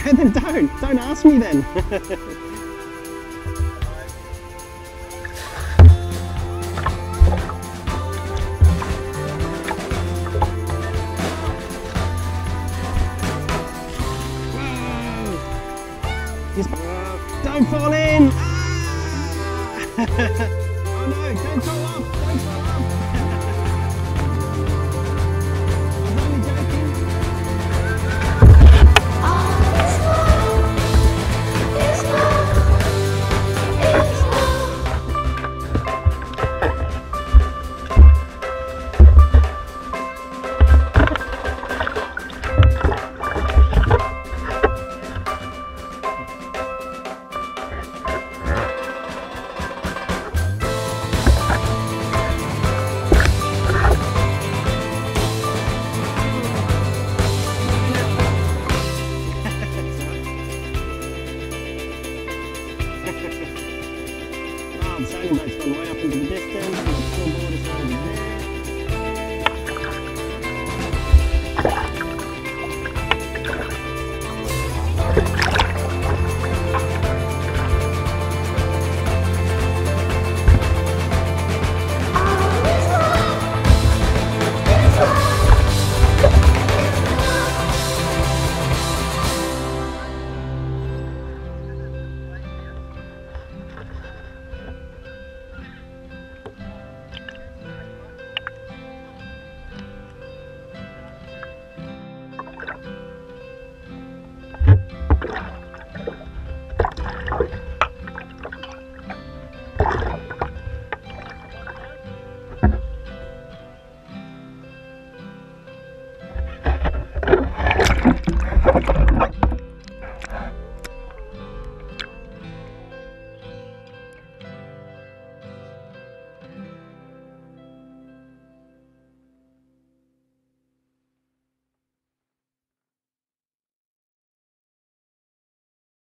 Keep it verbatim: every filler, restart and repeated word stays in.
then don't. Don't ask me then. Just don't fall in! Ah! Oh no, don't fall off! Don't fall off! I was only joking. The sailing boat's gone way up into the distance, and the board is over there.